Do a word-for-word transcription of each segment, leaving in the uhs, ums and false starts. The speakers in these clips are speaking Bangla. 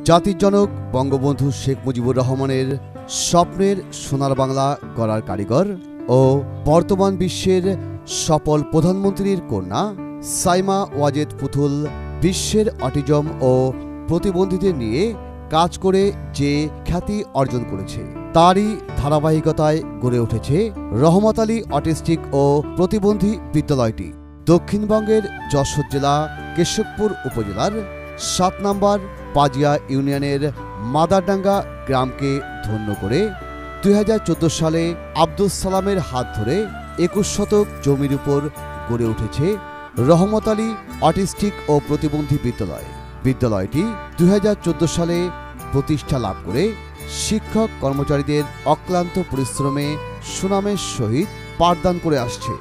জাতির জনক বঙ্গবন্ধু শেখ মুজিবুর রহমানের স্বপ্নের সোনার বাংলা গড়ার কারিগর ও বর্তমান বিশ্বের সফল প্রধানমন্ত্রীর কন্যা সাইমা ওয়াজেদ পুতুল বিশ্বের অটিজম ও প্রতিবন্ধীদের নিয়ে কাজ করে যে খ্যাতি অর্জন করেছে তারই ধারাবাহিকতায় গড়ে উঠেছে রহমত আলী অটিস্টিক ও প্রতিবন্ধী বিদ্যালয়টি দক্ষিণবঙ্গের যশোর জেলা কেশবপুর উপজেলার সাত নম্বর পাজিয়া ইউনিয়নের মাদারডাঙ্গা গ্রামকে ধন্য করে দুই হাজার চোদ্দ সালে আব্দুল সালামের হাত ধরে একুশ শতক জমির উপর গড়ে উঠেছে রহমত আলী অটিস্টিক ও প্রতিবন্ধী বিদ্যালয়। বিদ্যালয়টি দুই হাজার চোদ্দ সালে প্রতিষ্ঠা লাভ করে শিক্ষক কর্মচারীদের অক্লান্ত পরিশ্রমে সুনামের সহিত পাঠদান করে আসছে।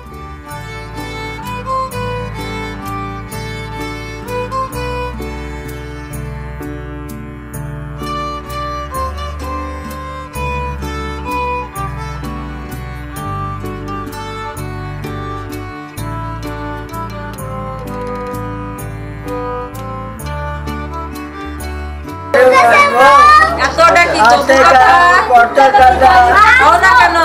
এতটা কি কথা কথা কেন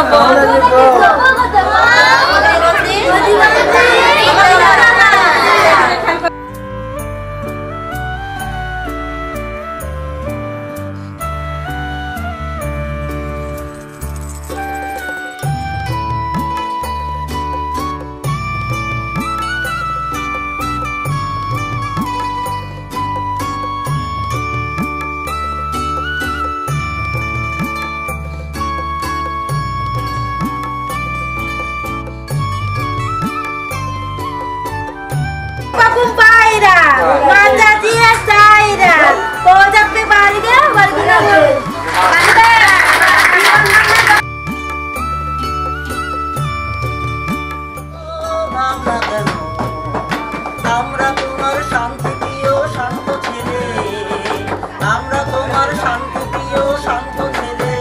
আমরা তোমার শান্তি প্রিয় শান্ত ছেলে আমরা তোমার শান্তি প্রিয় শান্ত ছেলে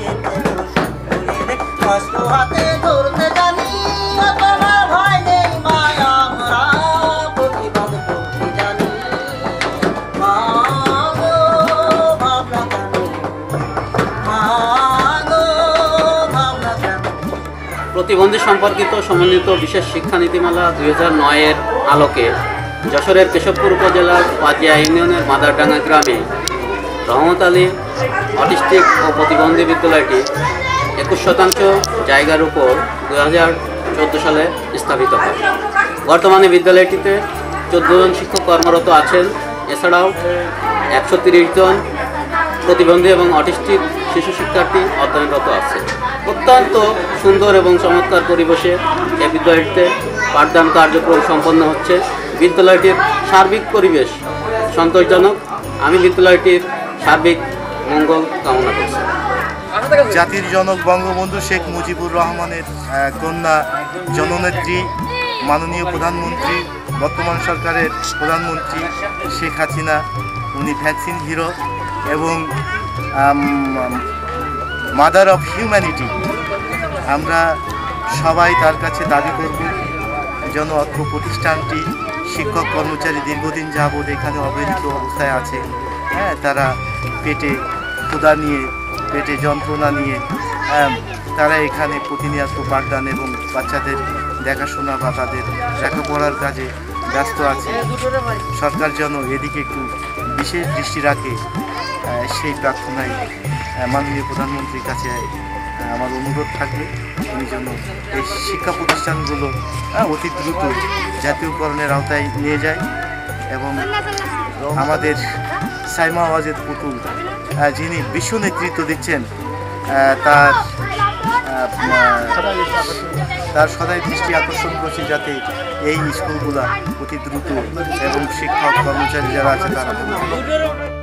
কষ্ট হাতে ধরতে জানি তোমার ভয় নেই মায়া আমরা প্রতিবাদ করতে জানি মা গো ভাবনা কেন মা গো ভাবনা কেন। প্রতিবন্ধী সম্পর্কিত সমন্বিত বিশেষ শিক্ষা নীতিমালা দুই হাজার নয়ের আলোকে যশোরের কেশবপুর উপজেলার পাজিয়া ইউনিয়নের মাদারডাঙ্গা গ্রামে রহমত আলী অটিস্টিক ও প্রতিবন্ধী বিদ্যালয়টি একুশ শতাংশ জায়গার উপর দুই হাজার চোদ্দো সালে স্থাপিত হয়। বর্তমানে বিদ্যালয়টিতে চোদ্দো জন শিক্ষক কর্মরত আছেন। এছাড়াও একশো তিরিশ জন প্রতিবন্ধী এবং অটিস্টিক শিশু শিক্ষার্থী অধ্যয়নরত আছে। অত্যন্ত সুন্দর এবং চমৎকার পরিবেশে এই বিদ্যালয়টিতে পাঠদান কার্যক্রম সম্পন্ন হচ্ছে। বিদ্যালয়টির সার্বিক পরিবেশ সন্তোষজনক। আমি বিদ্যালয়টির সার্বিক মঙ্গল কামনা করছি। জাতির জনক বঙ্গবন্ধু শেখ মুজিবুর রহমানের কন্যা জননেত্রী মাননীয় প্রধানমন্ত্রী বর্তমান সরকারের প্রধানমন্ত্রী শেখ হাসিনা, উনি ভ্যাকসিন হিরো এবং মাদার অফ হিউম্যানিটি। আমরা সবাই তার কাছে দাবি করব যেন অত্র প্রতিষ্ঠানটি শিক্ষক কর্মচারী দীর্ঘদিন যাবৎ এখানে অবহেলিত অবস্থায় আছে। হ্যাঁ, তারা পেটে ক্ষুধা নিয়ে পেটে যন্ত্রণা নিয়ে তারা এখানে প্রতিনিয়ত পাঠদান এবং বাচ্চাদের দেখাশোনা বা তাদের লেখাপড়ার কাজে ব্যস্ত আছে। সরকার যেন এদিকে একটু বিশেষ দৃষ্টি রাখে, সেই প্রার্থনায় মাননীয় প্রধানমন্ত্রীর কাছে আমার অনুরোধ থাকবে উনি যেন এই শিক্ষা প্রতিষ্ঠানগুলো অতি দ্রুত জাতীয়করণের আওতায় নিয়ে যায় এবং আমাদের সাইমা ওয়াজেদ পুতুল যিনি বিশ্ব নেতৃত্ব দিচ্ছেন তার তার সদাই দৃষ্টি আকর্ষণ করছে যাতে এই স্কুলগুলা অতি দ্রুত এবং শিক্ষক কর্মচারী যারা আছে তারা